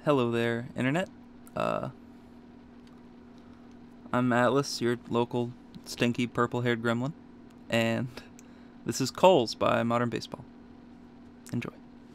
Hello there, Internet. I'm Atlas, your local stinky purple-haired gremlin, and this is Coles by Modern Baseball. Enjoy.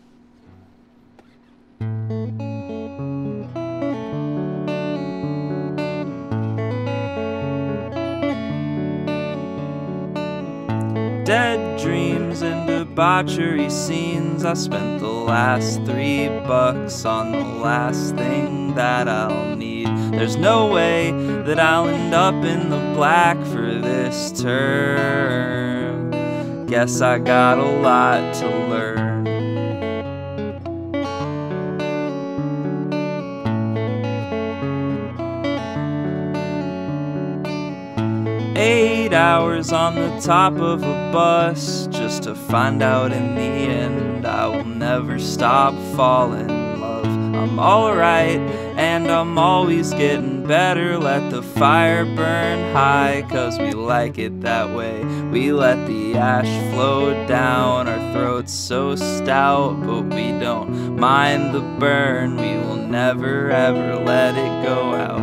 Dead dreams and debauchery scenes. I spent the last $3 on the last thing that I'll need. There's no way that I'll end up in the black for this term. Guess I got a lot to learn. 8 hours on the top of a bus just to find out in the end I will never stop falling in love. I'm alright and I'm always getting better. Let the fire burn high, 'cause we like it that way. We let the ash flow down our throats so stout, but we don't mind the burn. We will never ever let it go out.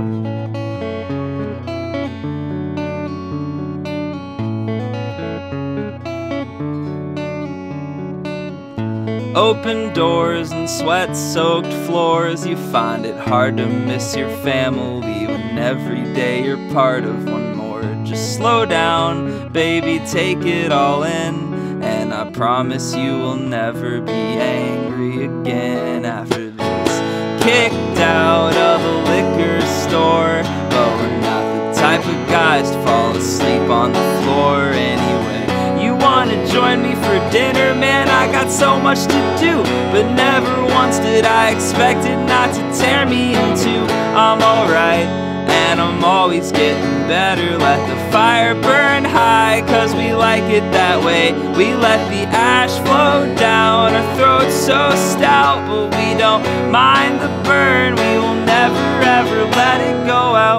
Open doors and sweat-soaked floors. You find it hard to miss your family when every day you're part of one more. Just slow down, baby, take it all in, and I promise you will never be angry again after this. Kicked out of a liquor store, but we're not the type of guys to fall asleep on the floor anyway. You wanna join me for dinner, man? I got so much to do, but never once did I expect it not to tear me in two. I'm alright, and I'm always getting better. Let the fire burn high, 'cause we like it that way. We let the ash flow down our throats so stout, but we don't mind the burn. We will never ever let it go out.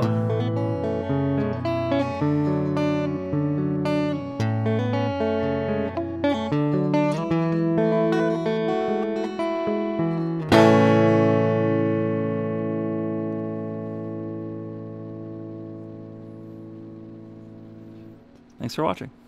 Thanks for watching.